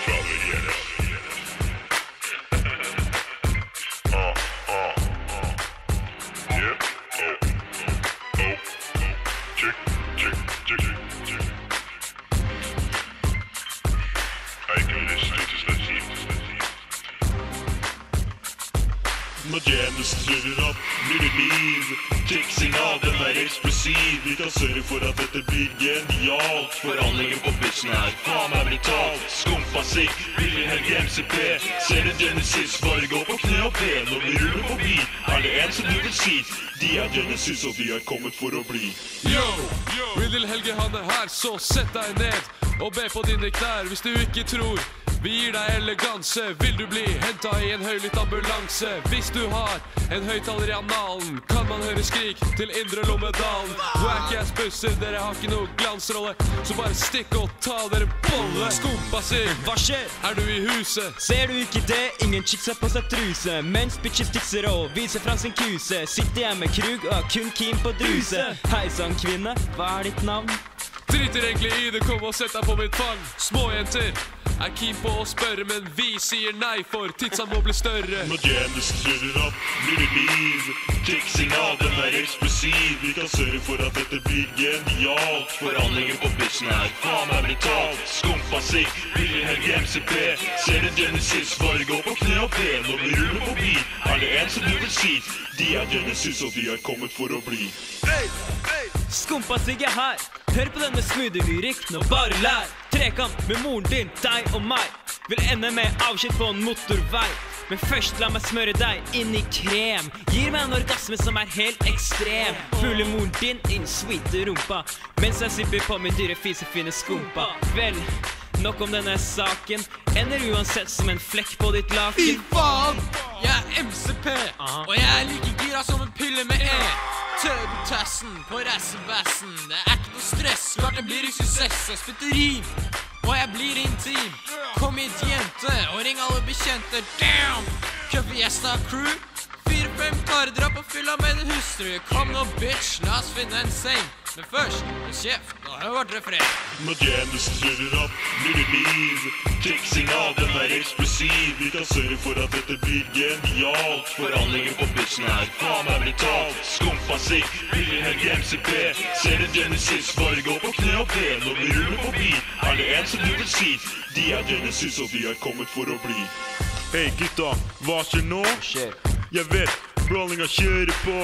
Når Janus snurrer opp, blir det liv. Trikksignal, den eksplosiv. Vi kan sørge for at dette blir genialt. Forhandlingen på bussen her, faen meg brutalt. Skumpasik, Billy Helge MCP. Ser du Genesis, bare gå på kne og be. Når vi ruller forbi, det en som du vil si. De Genesis, og de kommet for å bli. Yo, Billy Helge han her, så sett deg ned og be på dine knær hvis du ikke tror. Vi gir deg eleganse, vil du bli hentet i en høylytt ambulanse? Hvis du har en høyttaler i analen, kan man høre skrik til Indre Lommedalen. Wack-ass busser, dere har ikke noe glansrolle, så bare stikk og ta dere bolle. Skumpasir, hva skjer? Er du i huset? Ser du ikke det? Ingen chicks har på seg truse, mens bitches tikser og viser fra sin kuse. Sitter jeg med krug og er kun keen på druse. Hei sann kvinne, hva er ditt navn? Driter egentlig i det, kom og sett deg på mitt fang. Småjenter er keen på å spørre, men vi sier nei, for tidsa må bli større. Når Janus snurrer opp, blir det liv. Trikksignal, den eksplosiv. Vi kan sørge for at dette blir genialt. Forhandlingen på bussen her, faen meg brutalt. Skumpasik, Billy Helge MCP. Ser du Genesis, bare gå på kne og be. Når vi ruller forbi, det en som du vil si. De Genesis, og de kommet for å bli. Skumpasik er her. Hør på denne smoothie lyrikken og bare lær. Trekant med moren din, deg og meg. Vil ende med avskjed på en motorvei. Men først la meg smøre deg inn i krem. Gir meg en orgasme som er helt ekstrem. Fulle moren din inn sweet rumpa, mens jeg sipper på min dyre fisefine skumpa. Vel, nok om denne saken. Ender uansett som en flekk på ditt laken. Fy faen! Jeg er MCP, og jeg er like gira som en pille med E. Tøbetassen på rassebassen. Det er ikke noe stress, klart det blir i suksess. Jeg spytter rim, og jeg blir intim. Kom hit jente, og ring alle bekjente. Damn! Køffiesta crew. 4-5 karer drar på fylla med din hustru. Kom nå bitch, la oss finne en seng. Men først, kjeft, nå har jeg vært refreng. Når Janus snurrer opp, blir det liv. Trikksignal, den eksplosiv. Vi kan sørge for at dette blir genialt. Forhandlingen på bussen her, faen meg brutalt. Skumpasik, Billy Helge MCP. Ser du Genesis, bare gå på kne og be. Når vi ruller forbi, det en som du vil si. De Genesis, og de kommet for å bli. Hei gutta, hva skjer nå? Jeg vet, brawlinga kjører på.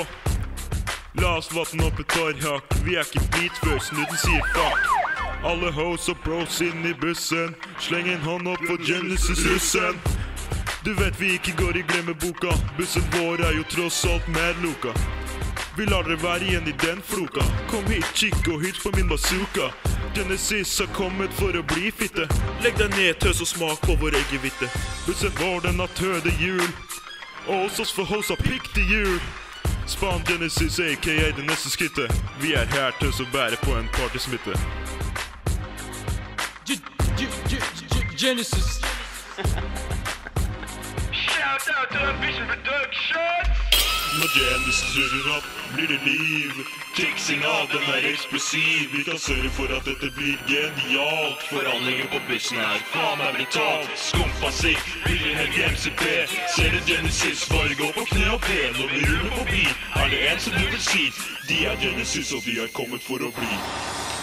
La oss vatten opp et tarhakk. Vi er ikke beat før snudden sier fuck. Alle hoes og bros inn i bussen. Sleng en hånd opp for Genesis-russen. Du vet vi ikke går i glemmeboka. Bussen vår er jo tross alt medluka. Vi lar dere være igjen i den floka. Kom hit, chick, og hit på min bazooka. Genesis har kommet for å bli fitte. Legg deg ned, tøs, og smak på vår eggehvitte. Bussen vår, den har tøde hjul. Og hos oss for hosa pikk til jul. Spawn Genesis, a.k.a. det neste skrittet. Vi er her til å bære på en partysmitte. Genesis. Shout out to Ambition Productions! Når Janus snurrer opp, blir det liv. Trikksignal, den eksplosiv. Vi kan sørge for at dette blir genialt. Forhandlingen på bussen her, faen meg brutalt. Skumpasik, Billy Helge MCP. Ser du Genesis, bare gå på kne og be. Når vi ruller forbi, det en som du vil si. De Genesis, og de kommet for å bli.